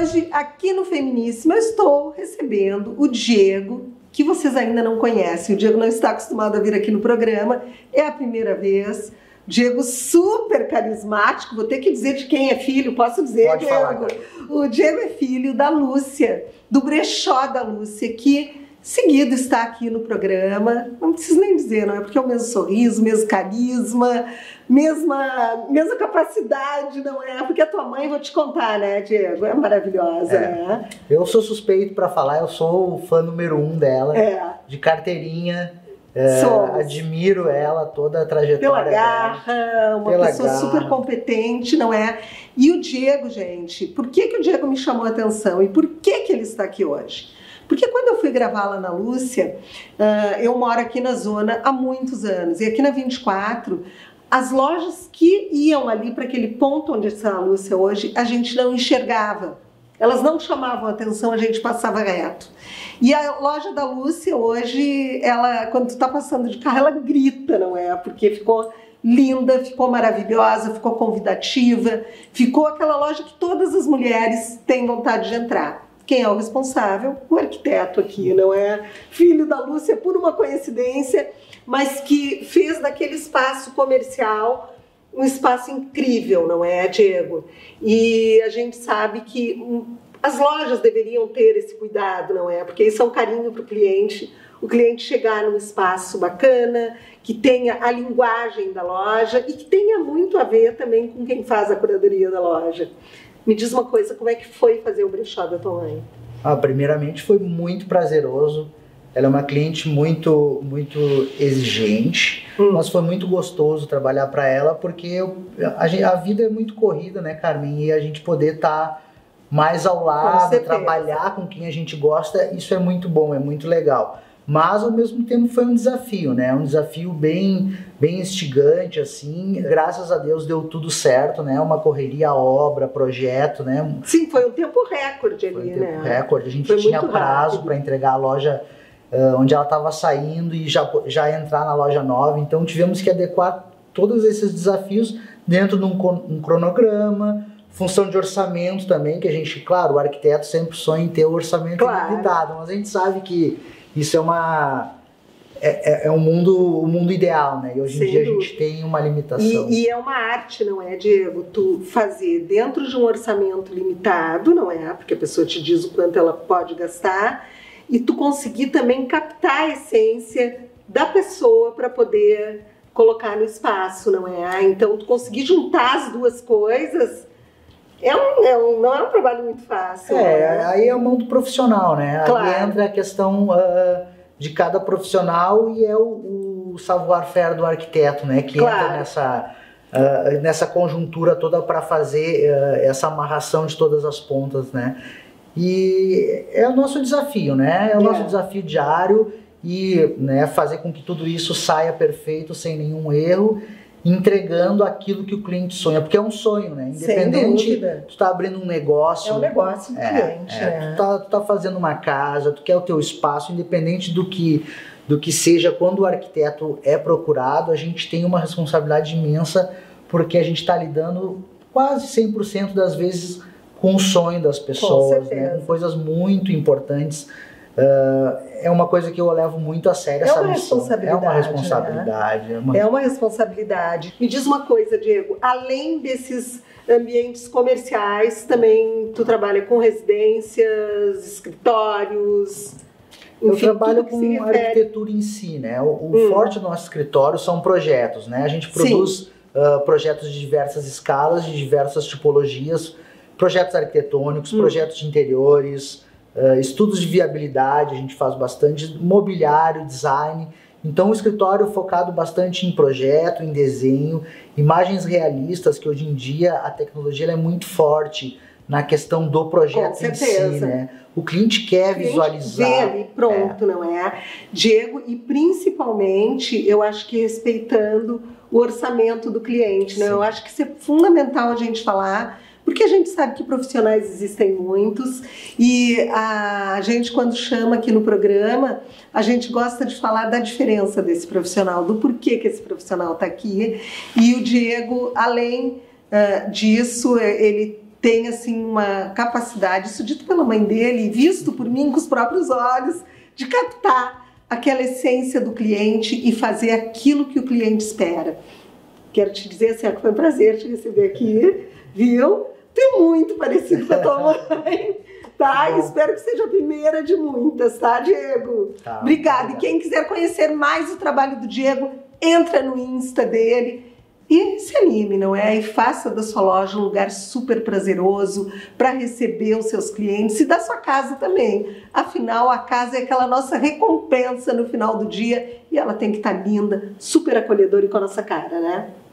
hoje, aqui no Feminíssima, eu estou recebendo o Diego, que vocês ainda não conhecem. O Diego não está acostumado a vir aqui no programa, é a primeira vez. Diego super carismático, vou ter que dizer de quem é filho, posso dizer, Pode Diego? falar, cara. O Diego é filho da Lúcia, do brechó da Lúcia, que seguido está aqui no programa. Não preciso nem dizer, não é? Porque é o mesmo sorriso, mesmo carisma, mesma capacidade, não é? Porque a tua mãe, vou te contar, né, Diego? É maravilhosa, né? Eu sou suspeito para falar, eu sou o fã número 1 dela, de carteirinha. Admiro ela, toda a trajetória pela dela. garra, uma pessoa super competente, não é? E o Diego, gente, por que o Diego me chamou a atenção e por que ele está aqui hoje? Porque quando eu fui gravar lá na Lúcia, eu moro aqui na zona há muitos anos, e aqui na 24, as lojas que iam ali para aquele ponto onde está a Lúcia hoje, a gente não enxergava. Elas não chamavam atenção, a gente passava reto. E a loja da Lúcia hoje, ela, quando tu está passando de carro, ela grita, não é? Porque ficou linda, ficou maravilhosa, ficou convidativa, ficou aquela loja que todas as mulheres têm vontade de entrar. Quem é o responsável? O arquiteto aqui, não é? Filho da Lúcia por uma coincidência, mas que fez daquele espaço comercial um espaço incrível, não é, Diego? E a gente sabe que as lojas deveriam ter esse cuidado, não é? Porque isso é um carinho para o cliente chegar num espaço bacana, que tenha a linguagem da loja e que tenha muito a ver também com quem faz a curadoria da loja. Me diz uma coisa, como é que foi fazer o brechó da tua mãe? Primeiramente foi muito prazeroso. Ela é uma cliente muito exigente, mas foi muito gostoso trabalhar para ela, porque a vida é muito corrida, né, Carmen? E a gente poder estar mais ao lado, trabalhar com quem a gente gosta, isso é muito bom, é muito legal. Mas, ao mesmo tempo, foi um desafio, né? Um desafio bem instigante, assim. Graças a Deus deu tudo certo, né? Uma correria, obra, projeto, né? Sim, foi um tempo recorde ali, né? Foi um tempo recorde. A gente tinha prazo para entregar a loja onde ela estava saindo e já entrar na loja nova. Então, tivemos que adequar todos esses desafios dentro de um cronograma, função de orçamento também, que a gente, claro, o arquiteto sempre sonha em ter o orçamento limitado, mas a gente sabe que isso é um mundo ideal, né? E hoje em dia a gente tem uma limitação. E é uma arte, não é, Diego? Tu fazer dentro de um orçamento limitado, não é? Porque a pessoa te diz o quanto ela pode gastar, e tu conseguir também captar a essência da pessoa para poder colocar no espaço, não é? Então, tu conseguir juntar as duas coisas não é um trabalho muito fácil. Né? Aí é o mundo profissional, né? Claro. Aí entra a questão de cada profissional e é o savoir-faire do arquiteto, né? Que entra nessa conjuntura toda para fazer essa amarração de todas as pontas, né? E é o nosso desafio, né? É o nosso desafio diário e, né, fazer com que tudo isso saia perfeito, sem nenhum erro, entregando aquilo que o cliente sonha, porque é um sonho, né? Independente, tu tá abrindo um negócio. É um negócio do cliente, né? Tu tá fazendo uma casa, tu quer o teu espaço, independente do que seja, quando o arquiteto é procurado, a gente tem uma responsabilidade imensa, porque a gente está lidando quase 100% das vezes com o sonho das pessoas, né? Com coisas muito importantes. É uma coisa que eu levo muito a sério, essa missão. É uma responsabilidade. Né? É uma responsabilidade. Me diz uma coisa, Diego, além desses ambientes comerciais, também tu trabalha com residências, escritórios... Eu trabalho com a arquitetura em si, né? O forte do nosso escritório são projetos, né? A gente produz projetos de diversas escalas, de diversas tipologias, projetos arquitetônicos, projetos de interiores, estudos de viabilidade, a gente faz bastante, mobiliário, design. Então o escritório focado bastante em projeto, em desenho, imagens realistas, que hoje em dia a tecnologia é muito forte na questão do projeto em si, né? O cliente quer visualizar. Vê ali, pronto, não é? Diego, e principalmente, eu acho que respeitando o orçamento do cliente, né? Eu acho que isso é fundamental a gente falar, porque a gente sabe que profissionais existem muitos e a gente, quando chama aqui no programa, a gente gosta de falar da diferença desse profissional, do porquê que esse profissional está aqui. E o Diego, além disso, ele tem assim uma capacidade, isso dito pela mãe dele e visto por mim com os próprios olhos, de captar aquela essência do cliente e fazer aquilo que o cliente espera. Quero te dizer assim, que foi um prazer te receber aqui, viu? Tem muito parecido com a tua mãe, tá? Espero que seja a primeira de muitas, tá, Diego? Tá, obrigada. E quem quiser conhecer mais o trabalho do Diego, entra no Insta dele e se anime, não é? E faça da sua loja um lugar super prazeroso para receber os seus clientes e da sua casa também. Afinal, a casa é aquela nossa recompensa no final do dia e ela tem que estar linda, super acolhedora e com a nossa cara, né?